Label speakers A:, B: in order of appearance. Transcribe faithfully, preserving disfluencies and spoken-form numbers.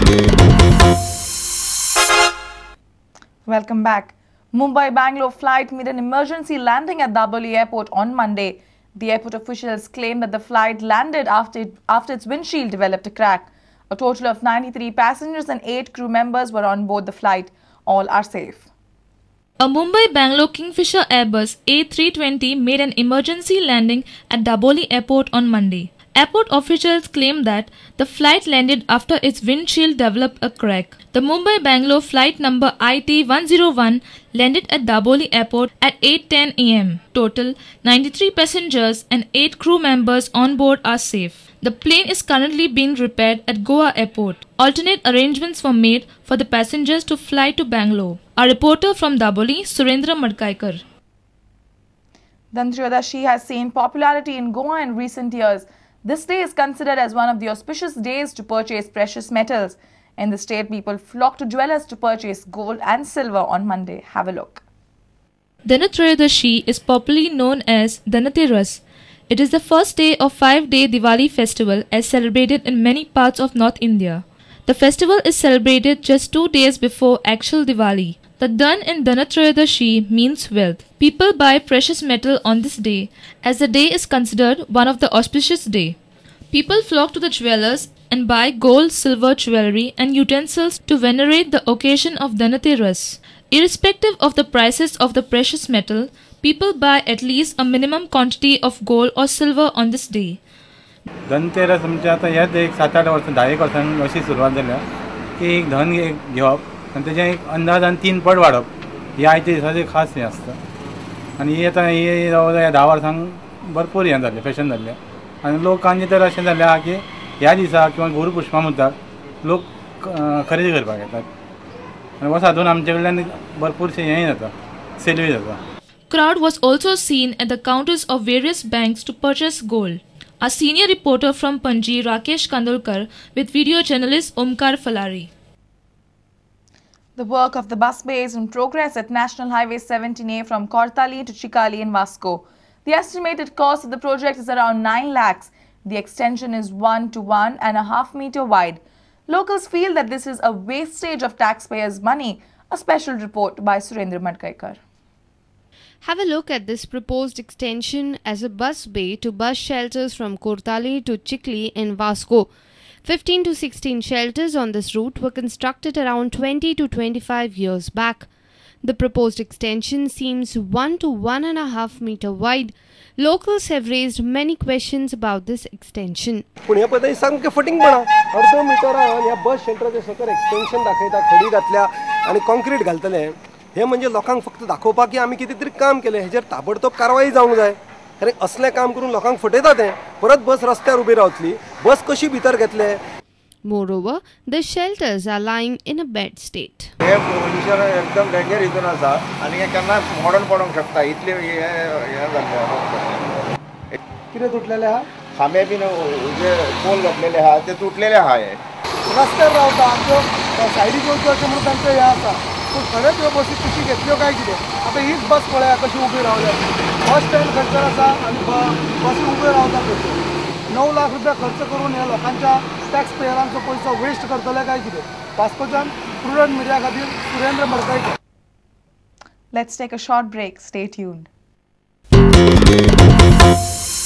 A: Welcome back. Mumbai-Bangalore flight made an emergency landing at Daboli Airport on Monday. The airport officials claimed that the flight landed after, it, after its windshield developed a crack. A total of ninety-three passengers and eight crew members were on board the flight. All are safe.
B: A Mumbai-Bangalore Kingfisher Airbus A three twenty made an emergency landing at Daboli Airport on Monday. Airport officials claimed that the flight landed after its windshield developed a crack. The Mumbai-Bangalore flight number I T one oh one landed at Daboli Airport at eight ten a m Total ninety-three passengers and eight crew members on board are safe. The plane is currently being repaired at Goa Airport. Alternate arrangements were made for the passengers to fly to Bangalore. Our reporter from Daboli, Surendra Madkaikar.
A: Dhanteyodashi has seen popularity in Goa in recent years. This day is considered as one of the auspicious days to purchase precious metals. In the state, people flock to jewelers to purchase gold and silver on Monday. Have a look.
B: Dhanteyodashi is popularly known as Dhanateras. It is the first day of five-day Diwali festival as celebrated in many parts of North India. The festival is celebrated just two days before actual Diwali. The Dhan in Dhanteyodashi means wealth. People buy precious metal on this day as the day is considered one of the auspicious days. People flock to the jewelers and buy gold, silver, jewelry and utensils to venerate the occasion of Dhanateras. Irrespective of the prices of the precious metal, people buy at least a minimum quantity of gold or silver on this day.
C: Dhanteras म्हणजे आता ह्याच एक सात आठ वर्सां धा एक वर्सांनी अशी सुरवात जाल्या की एक धन एक घेवप आनी तेजें एक अंदाजान तीन पट वाडप ही आयच्या दिसाचें खास हें आसता आनी ही आतां ही ह्या धा वर्सांक भरपूर हें जालें फॅशन जाल्लें आनी लोकांनी तर अशें जाल्लें आहा की ह्या दिसा किंवा गुरू पुष्पामुद्दाक लोक खरेदी करपाक येतात आनी वर्स हातून आमचे कडल्यान भरपूरशें हेंय जाता सेलूय जाता.
B: Crowd was also seen at the counters of various banks to purchase gold. Our senior reporter from Panji, Rakesh Kandolkar, with video journalist Omkar Falari.
A: The work of the bus bay is in progress at National Highway seventeen A from Kortali to Chikali in Vasco. The estimated cost of the project is around nine lakhs. The extension is one to one and a half meter wide. Locals feel that this is a wastage of taxpayers' money. A special report by Surendra Madkaikar.
D: Have a look at this proposed extension as a bus bay to bus shelters from Kortali to Chikli in Vasco. fifteen to sixteen shelters on this route were constructed around twenty to twenty-five years back. The proposed extension seems one to one and a half meter wide. Locals have raised many questions about this extension.
E: पण ह्या पद्धती सामके फटिंग बना अर्ध मिटरान ह्या बस शेल्टराचे सकल extension दाखयता खडी घातल्या आणि कॉन्क्रीट घालतले हे म्हणजे लोकांक फक्त दाखोवपाक की आमी कितें तरी काम केलें हेजेर ताबडतोब कारवाई जावंक जाय कारण असलें काम करून लोकांक फटयता तें परत बस रस्त्यार उबी रावतली बस कशी भितर घेतले.
D: Moreover, the shelters are lying in a bad state.
F: हे पोजिशन एकदम डेंजर हितून आसा आनी हे केन्ना मोडून पडोंक शकता इतले हे हे जाल्ले
E: कितें तुटलेले आहा
F: खांबे बीन जे पोल घातलेले आहा ते तुटलेले आहा हे
E: रस्त्यार रावता आमच्यो सायडीक येवच्यो अशें म्हणून तांचें हें आसा पूण खरेंच ह्यो बसी कशी घेतल्यो काय कितें आतां हीच बस पळया कशी उबी रावल्या बस स्टँड खंयसर आसा आनी बसी उबे रावता खंयसर णव लाख रुपया खर्च करून हे लोकांच्या टॅक्स पेयरांचो पयसो वेस्ट करतले काय कितें. वास्कोच्यान प्रुडंट मिडिया खातीर Surendra Madkaikar.
A: Let's take a short break. Stay tuned.